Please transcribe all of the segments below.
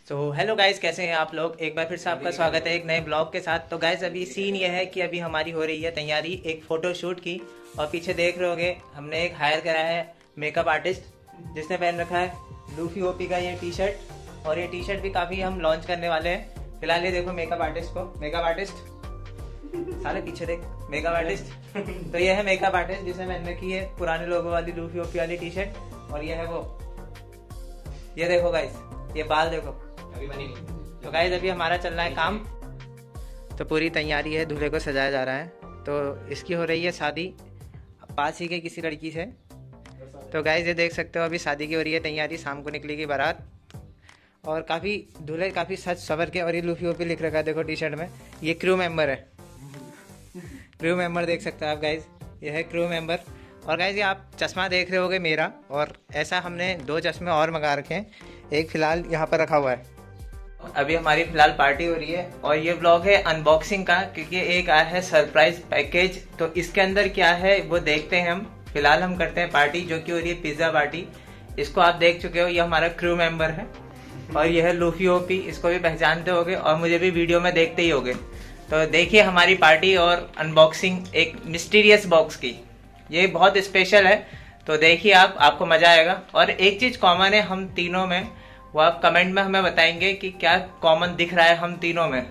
Hello guys, कैसे हैं आप लोग। एक बार फिर से आपका स्वागत है एक नए ब्लॉग के साथ। तो गाइस अभी सीन ये है कि अभी हमारी हो रही है तैयारी एक फ़ोटो शूट की, और पीछे देख रहे होगे हमने एक हायर करा है मेकअप आर्टिस्ट जिसने पहन रखा है लूफी ओपी का ये टी शर्ट। और ये टी शर्ट भी काफ़ी हम लॉन्च करने वाले हैं। फिलहाल ये देखो मेकअप आर्टिस्ट को, मेकअप आर्टिस्ट सारे पीछे देख, मेकअप आर्टिस्ट तो ये है मेकअप आर्टिस्ट जिसने पहन रखी है पुराने लोगों वाली लूफी ओपी वाली टी शर्ट। और ये है वो, ये देखो गाइस, ये बाल देखो अभी बनी नहीं। तो गाइस अभी हमारा चल रहा है काम, तो पूरी तैयारी है, दूल्हे को सजाया जा रहा है। तो इसकी हो रही है शादी पास ही के किसी लड़की से। तो गाइस ये देख सकते हो अभी शादी की हो रही है तैयारी, शाम को निकलेगी बारात। और काफ़ी दूल्हे काफ़ी सज सवर के, और ये लूफी ओपी लिख रखा है देखो टी शर्ट में, ये क्रू मेंबर है। क्रू मेंबर देख सकते हो आप गाइस, ये है क्रू मेंबर। और गाइस ये आप चश्मा देख रहे होगे मेरा, और ऐसा हमने 2 चश्मे और मंगा रखे हैं, एक फिलहाल यहाँ पर रखा हुआ है। अभी हमारी फिलहाल पार्टी हो रही है, और ये ब्लॉग है अनबॉक्सिंग का, क्योंकि एक आया है सरप्राइज पैकेज। तो इसके अंदर क्या है वो देखते हैं हम। फिलहाल हम करते हैं पार्टी, जो कि हो रही है पिज्जा पार्टी। इसको आप देख चुके हो, ये हमारा क्रू मेंबर है। और ये है लूफी ओपी, इसको भी पहचानते होगे और मुझे भी वीडियो में देखते ही होगे। तो देखिए हमारी पार्टी और अनबॉक्सिंग एक मिस्टीरियस बॉक्स की, ये बहुत स्पेशल है। तो देखिए आपको मजा आएगा। और एक चीज कॉमन है हम तीनों में, वो आप कमेंट में हमें बताएंगे कि क्या कॉमन दिख रहा है हम तीनों में।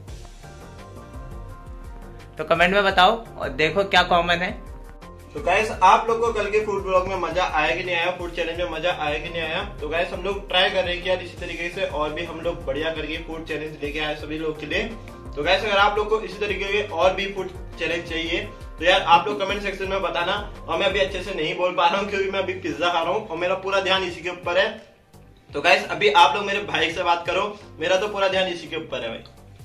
तो कमेंट में बताओ और देखो क्या कॉमन है। तो गाइस आप लोग को कल के फूड ब्लॉग में मजा आया कि नहीं आया, फूड चैलेंज में मजा आया कि नहीं आया। तो गाइस हम लोग ट्राई कर रहे हैं कि यार इसी तरीके से और भी हम लोग बढ़िया करके फूड चैलेंज लेके आए सभी लोग के लिए। तो गाइस अगर आप लोग को इसी तरीके के और भी फूड चैलेंज चाहिए तो यार आप लोग कमेंट सेक्शन में बताना। और मैं अभी अच्छे से नहीं बोल पा रहा हूँ क्योंकि मैं अभी पिज्जा खा रहा हूँ और मेरा पूरा ध्यान इसी के ऊपर है। तो गाइस अभी आप लोग मेरे भाई से बात करो, मेरा तो पूरा ध्यान इसी के ऊपर है भाई।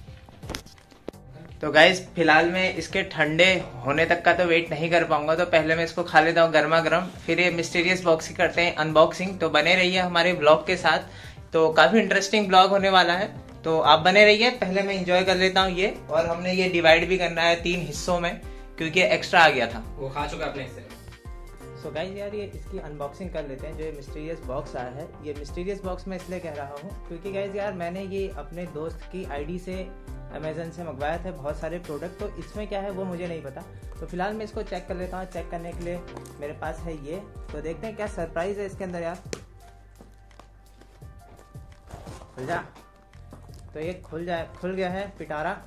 तो गाइज फिलहाल मैं इसके ठंडे होने तक का तो वेट नहीं कर पाऊंगा, तो पहले मैं इसको खा लेता हूँ गर्मा गर्म, फिर ये मिस्टीरियस बॉक्स की करते हैं अनबॉक्सिंग। तो बने रहिए हमारे ब्लॉग के साथ, तो काफी इंटरेस्टिंग ब्लॉग होने वाला है। तो आप बने रहिए। पहले मैं इंजॉय कर लेता हूँ ये, और हमने ये डिवाइड भी करना है 3 हिस्सों में, क्योंकि एक्स्ट्रा आ गया था, वो खा चुका अपने हिस्से। सो गाइज यार ये इसकी अनबॉक्सिंग कर लेते हैं। जो ये मिस्टीरियस बॉक्स आया है, ये मिस्टीरियस बॉक्स मैं इसलिए कह रहा हूँ क्योंकि गाइज यार मैंने ये अपने दोस्त की आईडी से अमेजन से मंगवाया था बहुत सारे प्रोडक्ट। तो इसमें क्या है वो मुझे नहीं पता। तो फिलहाल मैं इसको चेक कर लेता हूँ। चेक करने के लिए मेरे पास है ये, तो देखते हैं क्या सरप्राइज है इसके अंदर यार। खुल जा। तो ये खुल गया है पिटारा।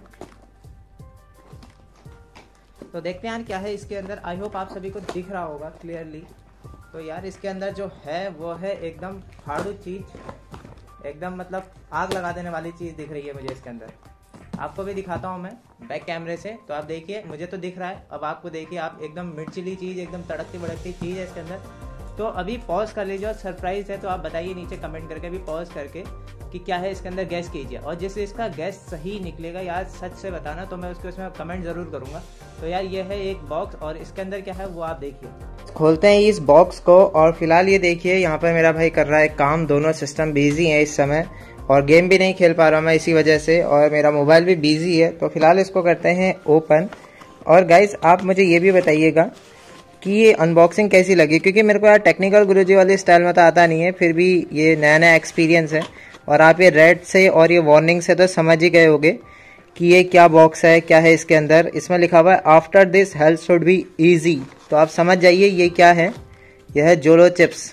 तो देखते हैं यार क्या है इसके अंदर। आई होप आप सभी को दिख रहा होगा क्लियरली। तो यार इसके अंदर जो है वो है एकदम फाड़ू चीज, एकदम मतलब आग लगा देने वाली चीज दिख रही है मुझे इसके अंदर। आपको भी दिखाता हूँ मैं बैक कैमरे से। तो आप देखिए, मुझे तो दिख रहा है, अब आपको देखिए आप, एकदम मिर्चिली चीज, एकदम तड़कती भड़कती चीज है इसके अंदर। तो अभी पॉज कर लीजिए, और सरप्राइज है तो आप बताइए नीचे कमेंट करके, अभी पॉज करके कि क्या है इसके अंदर गैस कीजिए। और जैसे इसका गैस सही निकलेगा यार सच से बताना, तो मैं उसमें कमेंट जरूर करूंगा। तो यार ये है एक बॉक्स, और इसके अंदर क्या है वो आप देखिए। खोलते हैं इस बॉक्स को, और फिलहाल ये देखिए यहाँ पर मेरा भाई कर रहा है काम। दोनों सिस्टम बिजी है इस समय, और गेम भी नहीं खेल पा रहा मैं इसी वजह से, और मेरा मोबाइल भी बिजी है। तो फिलहाल इसको करते हैं ओपन। और गाइस आप मुझे ये भी बताइएगा कि ये अनबॉक्सिंग कैसी लगी, क्योंकि मेरे को यार टेक्निकल गुरुजी वाले स्टाइल में तो आता नहीं है, फिर भी ये नया नया एक्सपीरियंस है। और आप ये रेड से और ये वार्निंग से तो समझ ही गए होगे कि ये क्या बॉक्स है, क्या है इसके अंदर। इसमें लिखा हुआ है after this health should be easy. तो आप समझ जाइए ये क्या है। यह है जोलो चिप्स,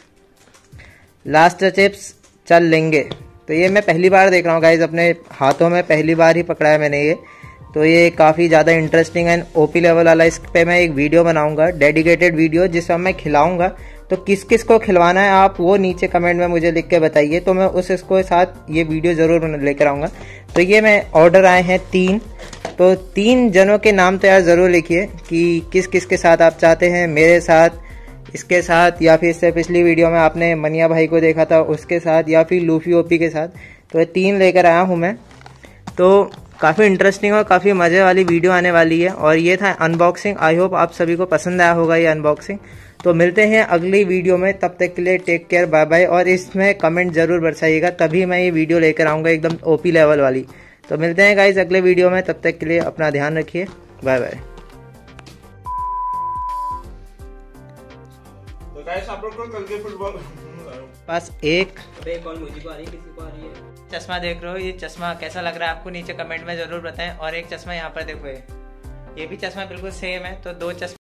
लास्ट चिप्स चल लेंगे। तो ये मैं पहली बार देख रहा हूँ गाइज, अपने हाथों में पहली बार ही पकड़ा है मैंने ये। तो ये काफ़ी ज़्यादा इंटरेस्टिंग एंड ओपी लेवल वाला। इस पे मैं एक वीडियो बनाऊंगा, डेडिकेटेड वीडियो, जिसमें मैं खिलाऊंगा। तो किस किस को खिलवाना है आप वो नीचे कमेंट में मुझे लिख के बताइए, तो मैं इसको साथ ये वीडियो ज़रूर लेकर आऊँगा। तो ये मैं ऑर्डर आए हैं 3, तो 3 जनों के नाम तो यार ज़रूर लिखिए कि किस किस के साथ आप चाहते हैं, मेरे साथ, इसके साथ, या फिर इससे पिछली वीडियो में आपने मनिया भाई को देखा था उसके साथ, या फिर लूफी ओपी के साथ। तो ये 3 लेकर आया हूँ मैं। तो काफ़ी इंटरेस्टिंग और काफ़ी मज़े वाली वीडियो आने वाली है। और ये था अनबॉक्सिंग। आई होप आप सभी को पसंद आया होगा ये अनबॉक्सिंग। तो मिलते हैं अगली वीडियो में, तब तक के लिए टेक केयर, बाय बाय। और इसमें कमेंट जरूर बरसाइएगा, तभी मैं ये वीडियो लेकर आऊँगा एकदम ओपी लेवल वाली। तो मिलते हैं गाइज अगले वीडियो में, तब तक के लिए अपना ध्यान रखिए, बाय बाय। तो गाइस आप लोग को कल के फुटबॉल पास एक कौन मुझे को आ रही है, किसी को आ रही है। चश्मा देख रहे हो, ये चश्मा कैसा लग रहा है आपको नीचे कमेंट में जरूर बताएं। और एक चश्मा यहाँ पर देखो, ये भी चश्मा बिल्कुल सेम है। तो दो चश्मे